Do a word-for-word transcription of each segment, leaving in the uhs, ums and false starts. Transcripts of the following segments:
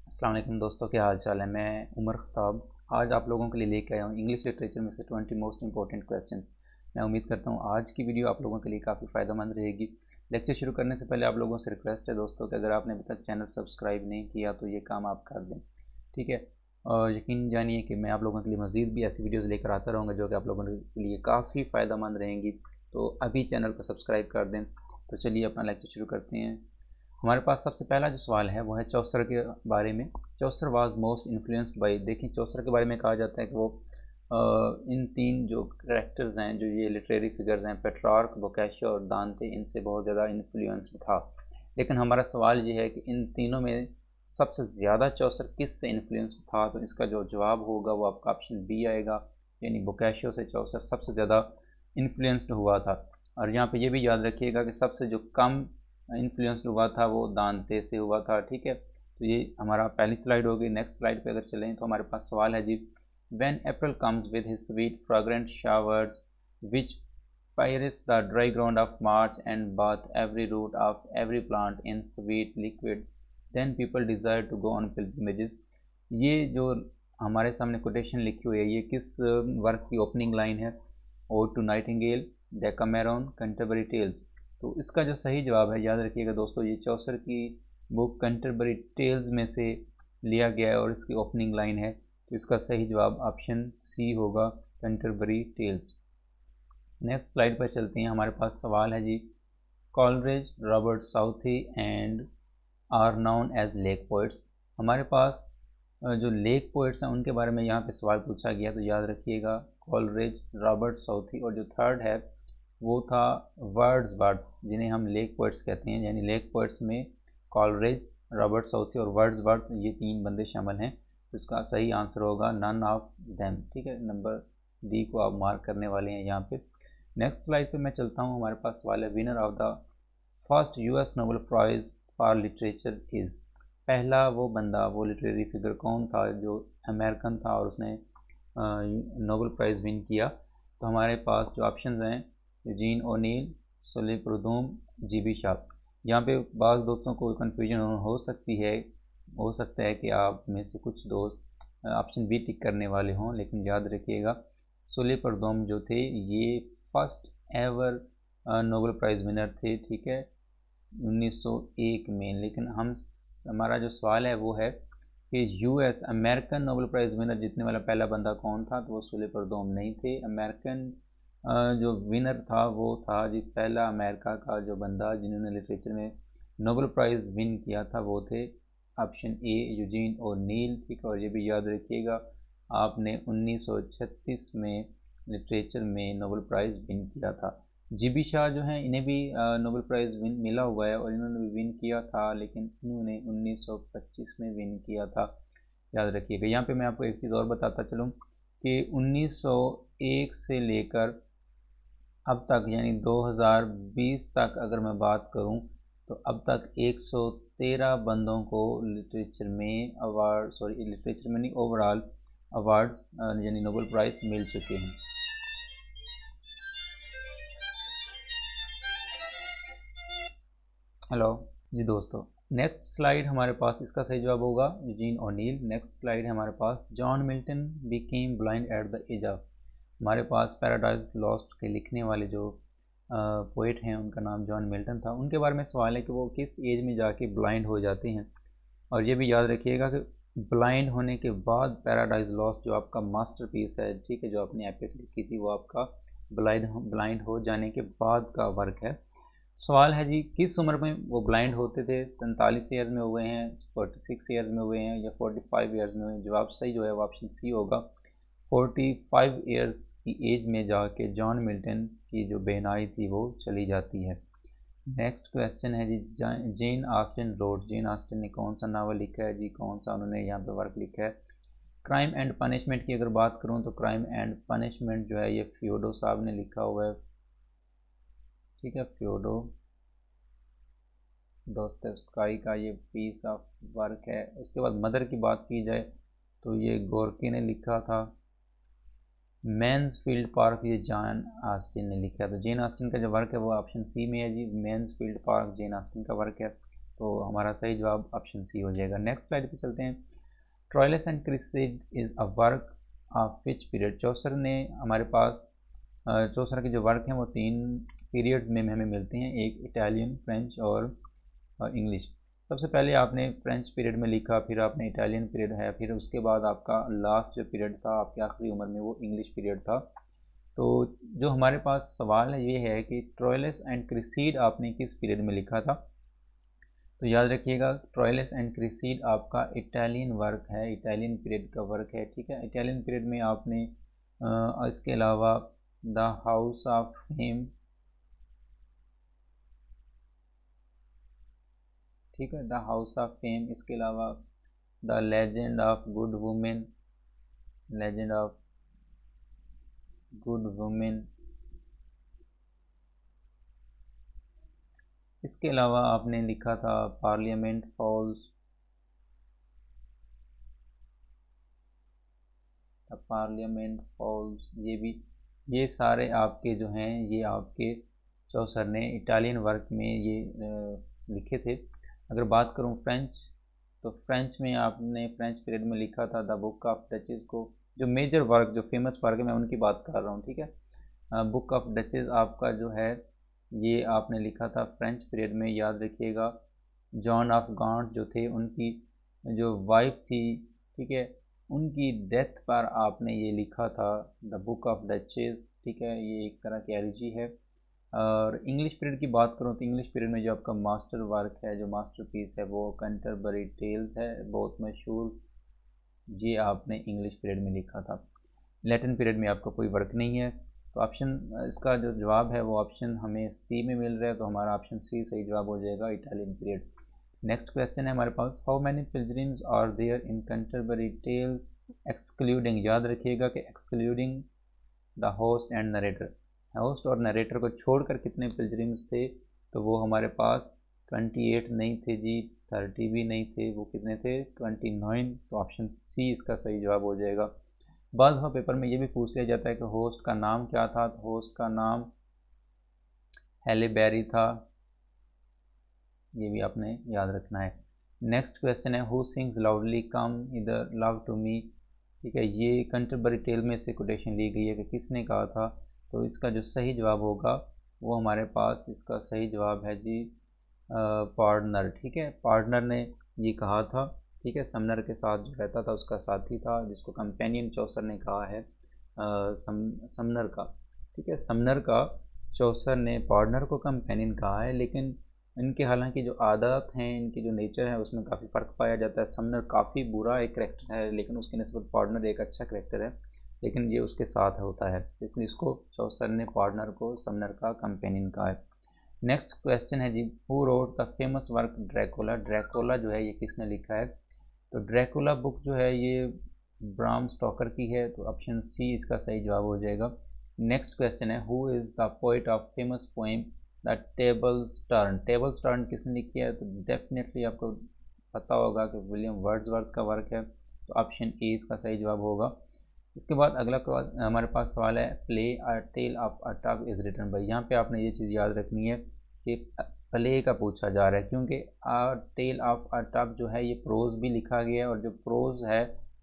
अस्सलाम वालेकुम दोस्तों, क्या हाल चाल है। मैं उमर ख़त्ताब आज आप लोगों के लिए लेके आया हूँ इंग्लिश लिटरेचर में से ट्वेंटी मोस्ट इंपॉर्टेंट क्वेश्चंस। मैं उम्मीद करता हूँ आज की वीडियो आप लोगों के लिए काफ़ी फ़ायदेमंद रहेगी। लेक्चर शुरू करने से पहले आप लोगों से रिक्वेस्ट है दोस्तों कि अगर आपने अभी तक चैनल सब्सक्राइब नहीं किया तो ये काम आप कर दें, ठीक है। और यकीन जानिए कि मैं आप लोगों के लिए मज़ीद भी ऐसी वीडियोज़ लेकर आता रहूँगा जो कि आप लोगों के लिए काफ़ी फ़ायदेमंद रहेंगी। तो अभी चैनल को सब्सक्राइब कर दें। तो चलिए अपना लेक्चर शुरू करते हैं। हमारे पास सबसे पहला जो सवाल है वो है चौसर के बारे में। Chaucer was most influenced by, देखिए चौसर के बारे में कहा जाता है कि वो अ, इन तीन जो करेक्टर्स हैं, जो ये लिटरेरी फिगर्स हैं, पेट्रार्क, बोकाशियो और दांते, इनसे बहुत ज़्यादा इन्फ्लुएंस्ड था। लेकिन हमारा सवाल ये है कि इन तीनों में सबसे ज़्यादा चौसर किस से इन्फ्लुएंस्ड था। तो इसका जो जवाब होगा वो आपका ऑप्शन बी आएगा, यानी बोकाशियो से चौसर सबसे ज़्यादा इन्फ्लुएंस्ड हुआ था। और यहाँ पे ये भी याद रखिएगा कि सबसे जो कम इन्फ्लुएंस्ड हुआ था वो दांते से हुआ था, ठीक है। तो ये हमारा पहली स्लाइड होगी। नेक्स्ट स्लाइड पे अगर चलें तो हमारे पास सवाल है जी, when April comes with his sweet fragrant showers which pierces the dry ground of March and bath every root of every plant in sweet liquid then people desire to go on pilgrimages. ये जो हमारे सामने quotation लिखी हुई है ये किस work की ओपनिंग लाइन है? Ode to nightingale, Decameron, Canterbury tales. तो इसका जो सही जवाब है, याद रखिएगा दोस्तों, ये चौसर की बुक कैंटरबरी टेल्स में से लिया गया है और इसकी ओपनिंग लाइन है। तो इसका सही जवाब ऑप्शन सी होगा, कैंटरबरी टेल्स। नेक्स्ट स्लाइड पर चलते हैं। हमारे पास सवाल है जी, Coleridge, Robert Southey and are known as lake poets. हमारे पास जो लेक पोइट्स हैं उनके बारे में यहाँ पे सवाल पूछा गया। तो याद रखिएगा, कॉलरिज, रॉबर्ट साउथी और जो थर्ड है वो था वर्ड्सवर्थ, जिन्हें हम लेक पोइट्स कहते हैं। यानी लेक पोइट्स में कॉलरिज, रॉबर्ट साउथी और वर्ड्सवर्थ, ये तीन बंदे शामिल हैं। तो इसका सही आंसर होगा नन ऑफ देम, ठीक है। नंबर डी को आप मार्क करने वाले हैं यहाँ पे। नेक्स्ट स्लाइड पे मैं चलता हूँ। हमारे पास सवाल है, winner of the first US Nobel prize for literature is. पहला वो बंदा, वो लिटरेरी फिगर कौन था जो अमेरिकन था और उसने नोबेल प्राइज़ विन किया। तो हमारे पास जो ऑप्शन हैं, Eugene O'Neill, Sully Prudhomme, G B Shaw. यहाँ पे बाज़ दोस्तों को कन्फ्यूजन हो सकती है, हो सकता है कि आप में से कुछ दोस्त ऑप्शन बी टिक करने वाले हों, लेकिन याद रखिएगा सोली प्रुदूम जो थे ये first ever Nobel prize winner थे, ठीक है, उन्नीस सौ एक में। लेकिन हम हमारा जो सवाल है वो है कि US American Nobel prize winner जीतने वाला पहला बंदा कौन था। तो वो सोली प्रुदूम नहीं थे। अमेरिकन जो विनर था वो था जी, पहला अमेरिका का जो बंदा जिन्होंने लिटरेचर में नोबेल प्राइज़ विन किया था वो थे ऑप्शन ए, यूजीन ओनील, ठीक है। और ये भी याद रखिएगा, आपने उन्नीस सौ छत्तीस में लिटरेचर में नोबेल प्राइज़ विन किया था। जी बी शाह जो हैं इन्हें भी नोबेल प्राइज़ विन मिला हुआ है और इन्होंने भी विन किया था, लेकिन इन्होंने उन्नीस सौ पच्चीस में विन किया था, याद रखिएगा। यहाँ पे मैं आपको एक चीज़ और बताता चलूँ कि उन्नीस सौ एक से लेकर अब तक, यानी दो हज़ार बीस तक अगर मैं बात करूं, तो अब तक एक सौ तेरह बंदों को लिटरेचर में अवार्ड, सॉरी लिटरेचर में नहीं, ओवरऑल अवार्ड्स यानी नोबेल प्राइज़ मिल चुके हैं। हेलो जी दोस्तों, नेक्स्ट स्लाइड हमारे पास, इसका सही जवाब होगा यूजीन ओनील। नेक्स्ट स्लाइड है हमारे पास, John Milton became blind at the age of. हमारे पास पैराडाइज लॉस्ट के लिखने वाले जो पोइट हैं उनका नाम जॉन मिल्टन था। उनके बारे में सवाल है कि वो किस एज में जाके ब्लाइंड हो जाते हैं। और ये भी याद रखिएगा कि ब्लाइंड होने के बाद पैराडाइज लॉस्ट जो आपका मास्टरपीस है, ठीक है, जो आपने एपिक लिखी थी, वो आपका ब्लाइंड ब्लाइंड हो जाने के बाद का वर्क है। सवाल है जी, किस उम्र में वो ब्लाइंड होते थे? सैंतालीस ईयर्स में हुए हैं, फोर्टी सिक्स ईयर्स में हुए हैं या फोर्टी फाइव ईयर्स में हुए हैं? जवाब सही जो है वो ऑप्शन सी होगा, फोर्टी फाइव ईयर्स की एज में जाके जॉन मिल्टन की जो बेनाई थी वो चली जाती है। नेक्स्ट क्वेश्चन है जी, Jane Austen wrote, Jane Austen ने कौन सा नावल लिखा है जी, कौन सा उन्होंने यहाँ पे वर्क लिखा है? क्राइम एंड पनिशमेंट की अगर बात करूँ तो क्राइम एंड पनिशमेंट जो है ये फ्योडो साहब ने लिखा हुआ है, ठीक है, फ्योडो दोस्तोव्स्की का ये पीस ऑफ वर्क है। उसके बाद मदर की बात की जाए तो ये गोरकी ने लिखा था। मैन्सफील्ड पार्क ये जॉन ऑस्टिन ने लिखा है। तो जेन ऑस्टिन का जो वर्क है वो ऑप्शन सी में है जी, मैन्सफील्ड पार्क जेन ऑस्टिन का वर्क है। तो हमारा सही जवाब ऑप्शन सी हो जाएगा। नेक्स्ट स्लाइड पे चलते हैं। Troilus and Criseyde is a work of which period. Chaucer ने हमारे पास चौसर के जो वर्क हैं वो तीन पीरियड में हमें मिलते हैं, एक इटालियन, फ्रेंच और इंग्लिश। सबसे पहले आपने फ्रेंच पीरियड में लिखा, फिर आपने इटालियन पीरियड है, फिर उसके बाद आपका लास्ट जो पीरियड था आपकी आखिरी उम्र में वो इंग्लिश पीरियड था। तो जो हमारे पास सवाल है ये है कि ट्रोइलस एंड क्रिसीड आपने किस पीरियड में लिखा था। तो याद रखिएगा ट्रोइलस एंड क्रिसीड आपका इटालियन वर्क है, इटालियन पीरियड का वर्क है, ठीक है। इटालियन पीरियड में आपने आ, इसके अलावा द हाउस ऑफ फेम, ठीक है, द हाउस ऑफ फेम, इसके अलावा the legend of good women, legend of good women, इसके अलावा आपने लिखा था पार्लियामेंट फॉल्स, पार्लियामेंट फॉल्स, ये भी, ये सारे आपके जो हैं ये आपके चौसर ने इटालियन वर्क में ये लिखे थे। अगर बात करूं फ्रेंच, तो फ्रेंच में आपने फ्रेंच पीरियड में लिखा था द बुक ऑफ डचेस को, जो मेजर वर्क जो फेमस वर्क है मैं उनकी बात कर रहा हूँ, ठीक है। बुक ऑफ डचेस आपका जो है ये आपने लिखा था फ्रेंच पीरियड में। याद रखिएगा जॉन ऑफ गॉन्ट जो थे उनकी जो वाइफ थी, ठीक है, उनकी डेथ पर आपने ये लिखा था द बुक ऑफ डचेस, ठीक है, ये एक तरह की एलजी है। और इंग्लिश पीरियड की बात करूँ तो इंग्लिश पीरियड में जो आपका मास्टर वर्क है, जो मास्टरपीस है वो कैंटरबरी टेल्स है, बहुत मशहूर, ये आपने इंग्लिश पीरियड में लिखा था। लैटिन पीरियड में आपका कोई वर्क नहीं है, तो ऑप्शन इसका जो जवाब है वो ऑप्शन हमें सी में मिल रहा है, तो हमारा ऑप्शन सी सही जवाब हो जाएगा, इटालियन पीरियड। नेक्स्ट क्वेश्चन है हमारे पास, how many pilgrims are there in Canterbury tales excluding. याद रखिएगा कि excluding the host and narrator, host और नरेटर को छोड़कर कितने पिलग्रिम्स थे, तो वो हमारे पास अट्ठाईस नहीं थे जी, तीस भी नहीं थे, वो कितने थे उनतीस, तो ऑप्शन सी इसका सही जवाब हो जाएगा। बाद में पेपर में ये भी पूछ लिया जाता है कि होस्ट का नाम क्या था, तो होस्ट का नाम हेले बेरी था, ये भी आपने याद रखना है। नेक्स्ट क्वेश्चन है, who sings loudly come hither love to me, ठीक है, ये कैंटरबरी टेल में से कोटेशन ली गई है कि किसने कहा था, तो इसका जो सही जवाब होगा वो हमारे पास इसका सही जवाब है जी पार्टनर, ठीक है, पार्टनर ने ये कहा था, ठीक है, समनर के साथ जो रहता था उसका साथी था, जिसको कंपेनियन चौसर ने कहा है आ, सम, समनर का, ठीक है, समनर का चौसर ने पार्टनर को कंपेनियन कहा है। लेकिन इनके हालांकि जो आदत हैं, इनकी जो नेचर है उसमें काफ़ी फ़र्क पाया जाता है। समनर काफ़ी बुरा एक करेक्टर है, लेकिन उसके नस्बत पार्टनर एक अच्छा करेक्टर है, लेकिन ये उसके साथ होता है, इसलिए इसको चौसर ने पार्टनर को समनर का कंपेनियन कहा है। नेक्स्ट क्वेश्चन है जी, who wrote the famous work Dracula. Dracula जो है ये किसने लिखा है, तो ड्रैकुला बुक जो है ये ब्राम स्टॉकर की है, तो ऑप्शन सी इसका सही जवाब हो जाएगा। नेक्स्ट क्वेश्चन है, who is the poet of famous poem the tables turn. Tables turn किसने लिखी है, तो डेफिनेटली आपको पता होगा कि विलियम वर्ड्सवर्थ का वर्क है, तो ऑप्शन ए इसका सही जवाब होगा। इसके बाद अगला हमारे पास सवाल है, play a tale of a tub is written by. यहाँ पे आपने ये चीज़ याद रखनी है कि प्ले का पूछा जा रहा है, क्योंकि अ टेल ऑफ अ टग जो है ये प्रोज भी लिखा गया है, और जो प्रोज है,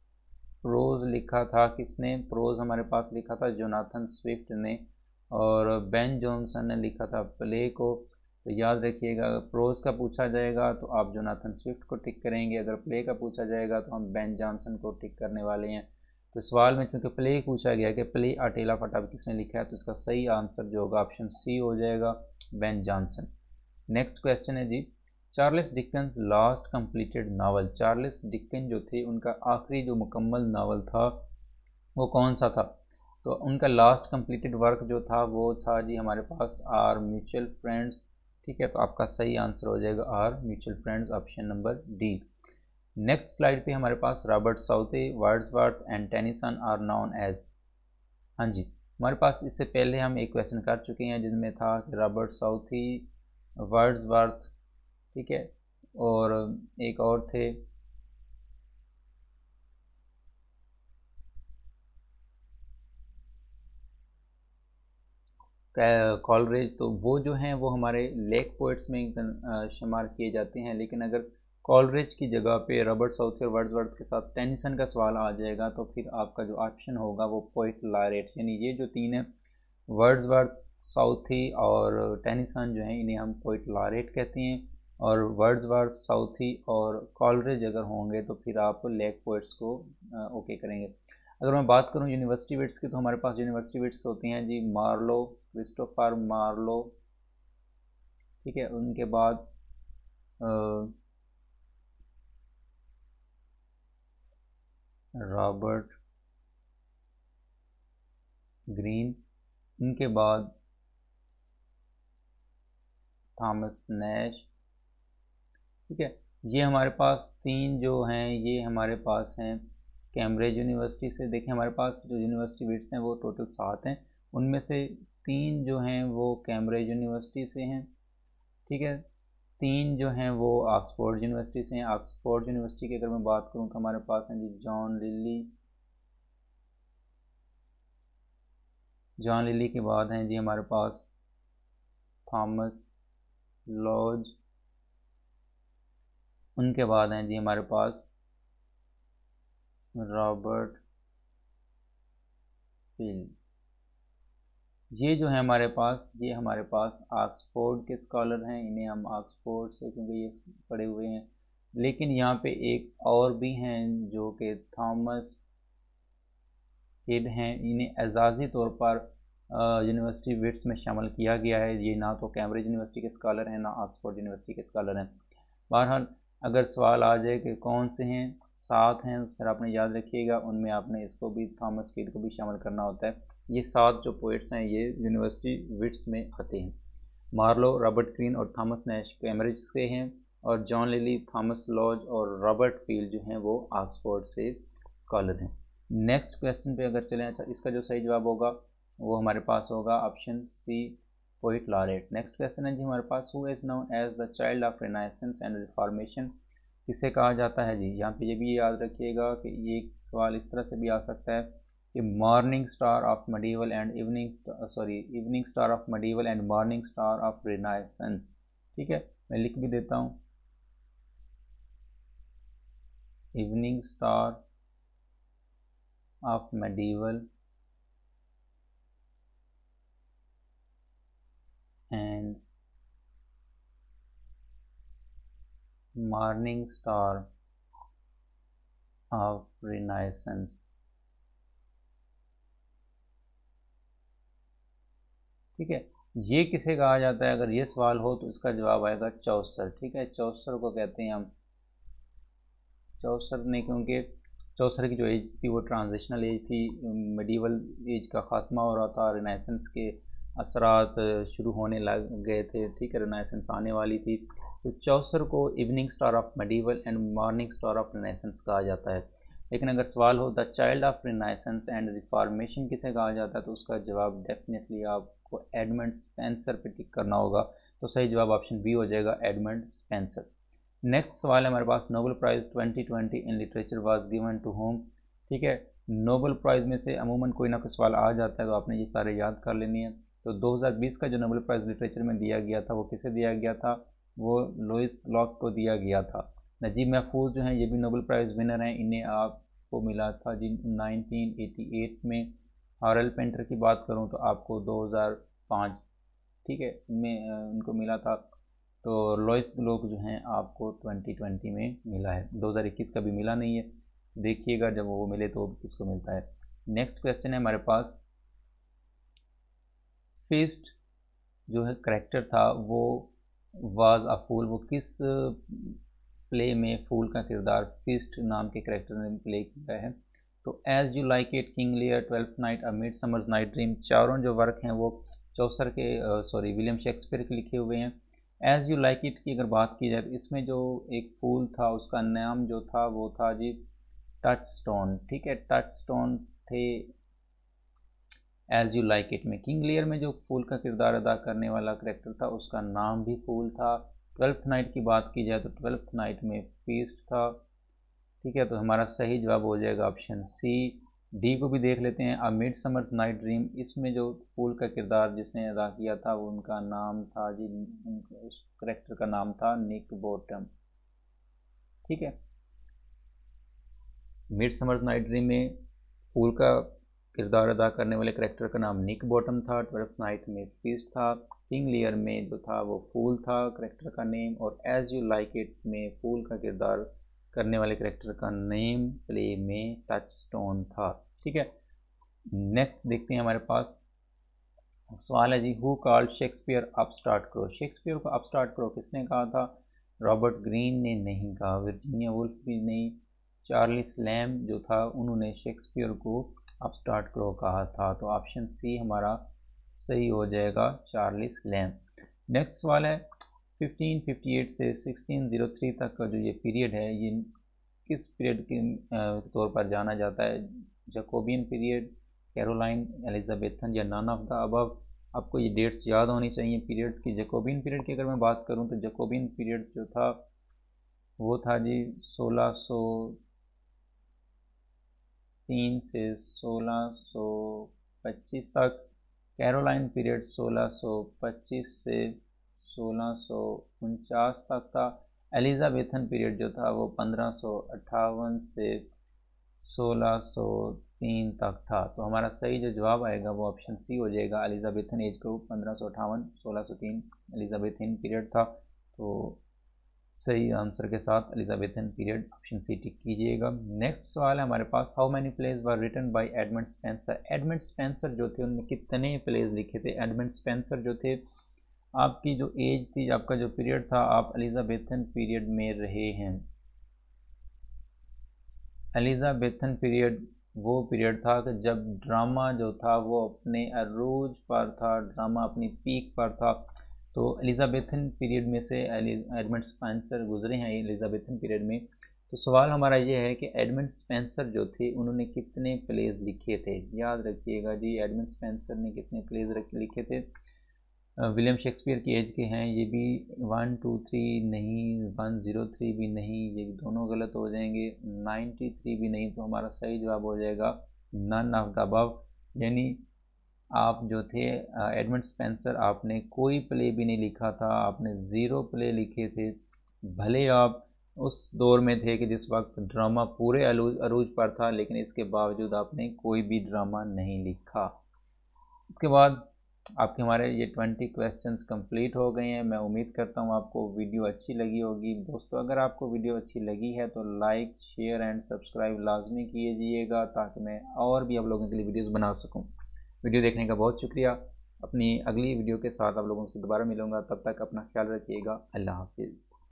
प्रोज लिखा था किसने, प्रोज हमारे पास लिखा था जोनाथन स्विफ्ट ने, और बेन जॉनसन ने लिखा था प्ले को। तो याद रखिएगा प्रोज का पूछा जाएगा तो आप जोनाथन स्विफ्ट को टिक करेंगे, अगर प्ले का पूछा जाएगा तो हम बेन जॉनसन को टिक करने वाले हैं। तो सवाल में चूंकि प्ले पूछा गया कि play a tale of a tub किसने लिखा है, तो इसका सही आंसर जो होगा ऑप्शन सी हो जाएगा, बेन जॉनसन। नेक्स्ट क्वेश्चन है जी, Charles Dickens last completed novel. Charles Dickens जो थे उनका आखिरी जो मुकम्मल नावल था वो कौन सा था, तो उनका लास्ट कंप्लीटेड वर्क जो था वो था जी हमारे पास आर म्यूचुअल फ्रेंड्स, ठीक है, तो आपका सही आंसर हो जाएगा our mutual friends, option number D. Next slide पे हमारे पास Robert Southey, Wordsworth and Tennyson are known as. हाँ जी, हमारे पास इससे पहले हम एक क्वेश्चन कर चुके हैं जिसमें था कि रॉबर्ट साउथी, वर्ड्सवर्थ, ठीक है, और एक और थे, कॉलरेज, तो वो जो हैं वो हमारे लेक पोइट्स में शुमार किए जाते हैं। लेकिन अगर कॉलरेज की जगह पे रॉबर्ट साउथी और वर्ड्सवर्थ के साथ टेनिसन का सवाल आ जाएगा तो फिर आपका जो ऑप्शन होगा वो पोइट लॉरेट, यानी ये जो तीन है वर्ड्सवर्थ, साउथी और टेनिसन जो हैं इन्हें हम पोइट लॉरेट कहते हैं। और वर्ड्सवर्थ, साउथी और कॉलरेज अगर होंगे तो फिर आप लेक पोइट्स को ओके करेंगे। अगर मैं बात करूं यूनिवर्सिटी विट्स की तो हमारे पास यूनिवर्सिटी विट्स होती हैं जी मार्लो, क्रिस्टोफर मार्लो, ठीक है। उनके बाद रॉबर्ट ग्रीन, इनके बाद थॉमस नैश, ठीक है। ये हमारे पास तीन जो हैं ये हमारे पास हैं कैम्ब्रिज यूनिवर्सिटी से। देखिए हमारे पास जो यूनिवर्सिटी विट्स हैं वो टोटल सात हैं, उनमें से तीन जो हैं वो कैम्ब्रिज यूनिवर्सिटी से हैं, ठीक है। तीन जो हैं वो ऑक्सफोर्ड यूनिवर्सिटी से हैं। ऑक्सफोर्ड यूनिवर्सिटी की अगर मैं बात करूं तो हमारे पास हैं जी जॉन लिली, जॉन लिली के बाद हैं जी हमारे पास थॉमस लॉज, उनके बाद हैं जी हमारे पास रॉबर्ट फील्ड। ये जो है हमारे पास ये हमारे पास ऑक्सफोर्ड के स्कॉलर हैं, इन्हें हम ऑक्सफोर्ड से क्योंकि ये पढ़े हुए हैं। लेकिन यहाँ पे एक और भी हैं जो कि थॉमस हेड हैं, इन्हें एजाज़ी तौर पर यूनिवर्सिटी विट्स में शामिल किया गया है। ये ना तो कैम्ब्रिज यूनिवर्सिटी के स्कॉलर हैं ना ऑक्सफोर्ड यूनिवर्सिटी के स्कॉलर हैं। बहरहाल अगर सवाल आ जाए कि कौन से हैं, सात हैं, फिर आपने याद रखिएगा उनमें आपने इसको भी थॉमस कीड को भी शामिल करना होता है। ये सात जो पोइट्स हैं ये यूनिवर्सिटी विट्स में आते हैं। मार्लो, रॉबर्ट ग्रीन और थॉमस नैश कैम्ब्रिज से हैं, और जॉन लिली, थॉमस लॉज और रॉबर्ट फील्ड जो हैं वो ऑक्सफोर्ड से स्कॉलर हैं। नेक्स्ट क्वेश्चन पे अगर चलें, अच्छा इसका जो सही जवाब होगा वो हमारे पास होगा option C poet laureate. Next question है जी हमारे पास, who is known as the child of renaissance and reformation, किसे कहा जाता है जी। यहाँ पे ये भी याद रखिएगा कि ये सवाल इस तरह से भी आ सकता है कि morning star of medieval and evening sorry evening star of medieval and morning star of renaissance, ठीक है। मैं लिख भी देता हूँ, evening star of medieval and morning star of renaissance, ठीक है। ये किसे कहा जाता है, अगर ये सवाल हो तो इसका जवाब आएगा चौसर, ठीक है। चौसर को कहते हैं हम, चौसर ने क्योंकि चौसर की जो एज थी वो ट्रांजिशनल एज थी, मेडिवल एज का ख़ात्मा हो रहा था, रेनेसेंस के असरात शुरू होने लग गए थे, ठीक है, रेनेसेंस आने वाली थी। तो चौसर को evening star of medieval and morning star of renaissance कहा जाता है। लेकिन अगर सवाल हो the child of renaissance and reformation किसे कहा जाता है तो उसका जवाब डेफिनेटली आपको एडमंड स्पेंसर पे टिक करना होगा। तो सही जवाब ऑप्शन बी हो जाएगा, एडमंड स्पेंसर। नेक्स्ट सवाल है हमारे पास, Nobel prize twenty twenty in literature was given to whom, ठीक है। नोबेल प्राइज़ में से अमूमन कोई ना कोई सवाल आ जाता है तो आपने ये सारे याद कर लेनी है। तो दो हज़ार बीस का जो नोबेल प्राइज़ लिटरेचर में दिया गया था वो किसे दिया गया था, वो लुइस लॉक को दिया गया था। नजीब महफूज जो हैं ये भी नोबेल प्राइज़ विनर हैं, इन्हें आपको मिला था जी नाइनटीन एटी एट में। हॉरेल पेंटर की बात करूँ तो आपको दो हज़ार पाँच, ठीक है, में उनको मिला था। तो लुइस ग्लोक जो हैं आपको ट्वेंटी ट्वेंटी में मिला है, दो हज़ार इक्कीस का भी मिला नहीं है, देखिएगा जब वो मिले तो किसको मिलता है। नेक्स्ट क्वेश्चन है हमारे पास, फीस्ट जो है करेक्टर था वो वाज अ फूल, वो किस प्ले में फूल का किरदार फीस्ट नाम के करेक्टर ने प्ले किया है। तो as you like it, King Lear, twelfth night, a midsummer's night dream, चारों जो वर्क हैं वो चौसर के सॉरी विलियम शेक्सपियर के लिखे हुए हैं। एज़ यू लाइक इट की अगर बात की जाए तो इसमें जो एक फूल था उसका नाम जो था वो था जी टच स्टोन, ठीक है, टच स्टोन थे एज़ यू लाइक इट में। किंग लियर में जो फूल का किरदार अदा करने वाला करेक्टर था उसका नाम भी फूल था। ट्वेल्थ नाइट की बात की जाए तो ट्वेल्थ नाइट में फीस्ट था, ठीक है। तो हमारा सही जवाब हो जाएगा ऑप्शन सी, डी को भी देख लेते हैं। A midsummer's night dream, इसमें जो फूल का किरदार जिसने अदा किया था वो उनका नाम था जी, उस करेक्टर का नाम था निक बॉटम। ठीक है, मिड समर्स नाइट ड्रीम में फूल का किरदार अदा करने वाले करेक्टर का नाम निक बॉटम था। ट्वेल्थ नाइट में फीस्ट था। किंग लियर में जो था वो फूल था करेक्टर का नेम। और एज यू लाइक इट में फूल का किरदार करने वाले करेक्टर का नेम प्ले में टच स्टोन था। ठीक है, नेक्स्ट देखते हैं हमारे पास सवाल है जी, who called Shakespeare upstart crow. Shakespeare को अपस्टार्ट क्रो किसने कहा था? रॉबर्ट ग्रीन ने नहीं कहा, वर्जीनिया वुल्फ भी नहीं, चार्ल्स लैम्ब जो था उन्होंने शेक्सपियर को अपस्टार्ट क्रो कहा था। तो ऑप्शन सी हमारा सही हो जाएगा, चार्ल्स लैम्ब। नेक्स्ट सवाल है, फिफ्टीन फिफ्टी एट से सिक्सटीन ज़ीरो थ्री तक का जो ये पीरियड है ये किस पीरियड के तौर पर जाना जाता है? जैकोबियन पीरियड, कैरोलाइन, एलिजाबेथन या नन ऑफ द अबव। आपको ये डेट्स याद होनी चाहिए पीरियड्स की। जैकोबियन पीरियड की अगर मैं बात करूं तो जैकोबियन पीरियड जो था वो था जी सोलह सौ तीन से सोलह सौ पच्चीस तक। कैरोलाइन पीरियड सोलह सौ पच्चीस से सोलह सौ उनचास तक था। एलिजाबेथन पीरियड जो था वो पंद्रह सौ अट्ठावन से सोलह सौ तीन तक था। तो हमारा सही जो जवाब आएगा वो ऑप्शन सी हो जाएगा, एलिजाबेथन एज ग्रुप पंद्रह सौ अट्ठावन सोलह सौ तीन एलिजाबेथन पीरियड था। तो सही आंसर के साथ Elizabethan period option C tick कीजिएगा। नेक्स्ट सवाल है हमारे पास, how many plays were written by Edmund Spenser. Edmund Spenser जो थे उन्होंने कितने प्लेज लिखे थे? एडमंड स्पेंसर जो थे, आपकी जो एज थी, आपका जो पीरियड था, आप एलिजाबेथन पीरियड में रहे हैं। एलिजाबेथन पीरियड वो पीरियड था कि जब ड्रामा जो था वो अपने अरूज पर था, ड्रामा अपनी पीक पर था। तो एलिजाबेथन पीरियड में से एडमंड स्पेंसर गुजरे हैं एलिजाबेथन पीरियड में। तो सवाल हमारा ये है कि एडमंड स्पेंसर जो थे उन्होंने कितने प्लेज लिखे थे? याद रखिएगा जी, एडमंड स्पेंसर ने कितने प्लेज लिखे थे? विलियम शेक्सपियर की एज के हैं, ये भी वन टू थ्री नहीं, वन ज़ीरो थ्री भी नहीं, ये दोनों गलत हो जाएंगे, नाइन्टी थ्री भी नहीं। तो हमारा सही जवाब हो जाएगा नन ऑफ द अबव। यानी आप जो थे एडमंड स्पेंसर, आपने कोई प्ले भी नहीं लिखा था, आपने ज़ीरो प्ले लिखे थे। भले आप उस दौर में थे कि जिस वक्त ड्रामा पूरे अरूज पर था, लेकिन इसके बावजूद आपने कोई भी ड्रामा नहीं लिखा। इसके बाद आपके हमारे ये ट्वेंटी क्वेश्चंस कंप्लीट हो गए हैं। मैं उम्मीद करता हूँ आपको वीडियो अच्छी लगी होगी। दोस्तों, अगर आपको वीडियो अच्छी लगी है तो लाइक, शेयर एंड सब्सक्राइब लाजमी कीजिएगा ताकि मैं और भी आप लोगों के लिए वीडियोस बना सकूँ। वीडियो देखने का बहुत शुक्रिया। अपनी अगली वीडियो के साथ आप लोगों से दोबारा मिलूँगा, तब तक अपना ख्याल रखिएगा। अल्लाह हाफिज़।